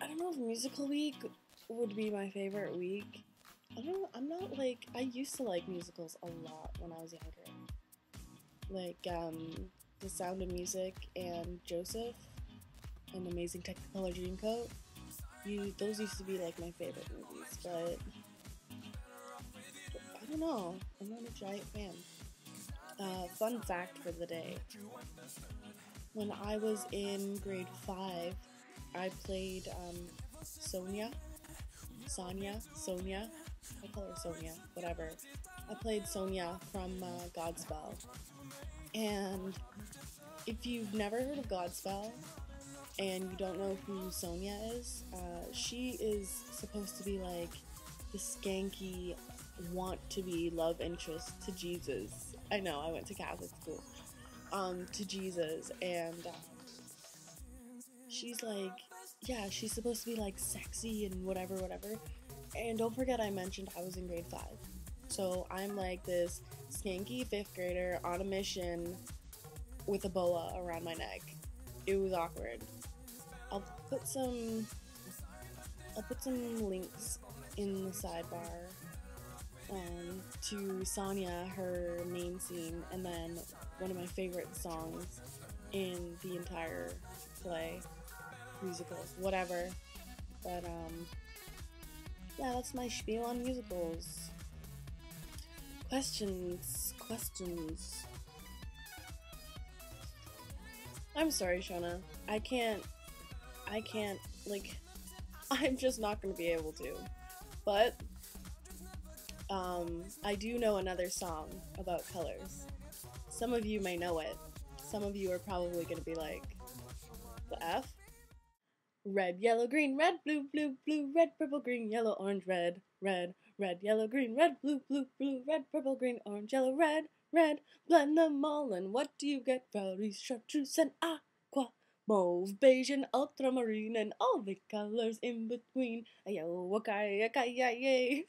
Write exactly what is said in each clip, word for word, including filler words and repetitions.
don't know if musical week would be my favorite week. I don't. I'm not like I used to like musicals a lot when I was younger. Like um, The Sound of Music and Joseph, and Amazing Technicolor Dreamcoat. You those used to be like my favorite movies, but I don't know. I'm not a giant fan. Uh, fun fact for the day. When I was in grade five, I played um, Sonia, Sonia, Sonia, I call her Sonia, whatever. I played Sonia from uh, Godspell. And if you've never heard of Godspell and you don't know who Sonia is, uh, she is supposed to be like the skanky, want-to-be love interest to Jesus. I know, I went to Catholic school. Um, to Jesus, and um, she's like, yeah, she's supposed to be like sexy and whatever, whatever. And don't forget, I mentioned I was in grade five, so I'm like this skanky fifth grader on a mission with a boa around my neck. It was awkward. I'll put some, I'll put some links in the sidebar um, to Sonia, her main scene, and then one of my favorite songs in the entire play, musical, whatever. But um, yeah, that's my spiel on musicals. Questions, questions. I'm sorry, Shona. I can't, I can't, like, I'm just not gonna be able to. But, um, I do know another song about colors. Some of you may know it. Some of you are probably gonna be like, the F? Red, yellow, green, red, blue, blue, blue, red, purple, green, yellow, orange, red, red, red, yellow, green, red, blue, blue, blue, red, purple, green, orange, yellow, red, red, blend them all, and what do you get? Rowdy, chartreuse, and aqua, mauve, beige, and ultramarine, and all the colors in between. Ayo, okay, okay, yay, yay.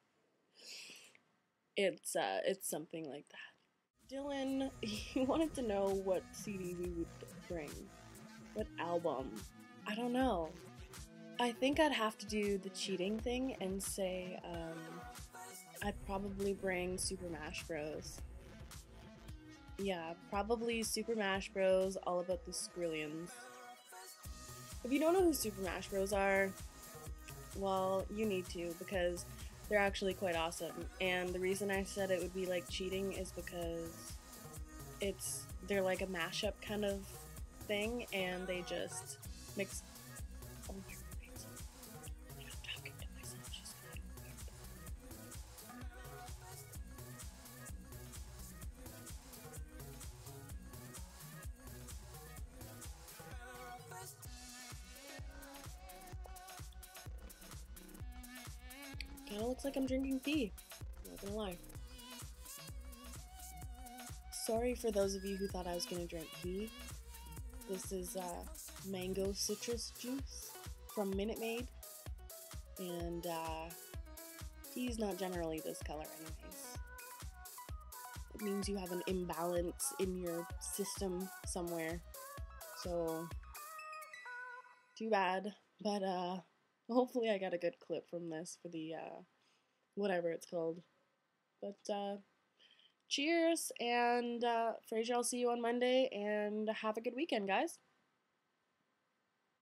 It's, uh, it's something like that. Dylan, he wanted to know what C D we would bring. What album? I don't know. I think I'd have to do the cheating thing and say, um, I'd probably bring Super Mash Bros. Yeah, probably Super Mash Bros, all about the Skrillions. If you don't know who Super Mash Bros are, well, you need to, because they're actually quite awesome. And the reason I said it would be like cheating is because it's, they're like a mashup kind of thing, and they just mix. Oh my roommate's I'm talking to myself. She's kind of looks like I'm drinking tea. Not gonna lie. Sorry for those of you who thought I was gonna drink tea. This is uh, mango citrus juice from Minute Maid, and uh, tea's not generally this color anyways. It means you have an imbalance in your system somewhere, so too bad, but uh, hopefully I got a good clip from this for the, uh, whatever it's called, but uh, cheers, and uh, Fraser, I'll see you on Monday, and have a good weekend, guys.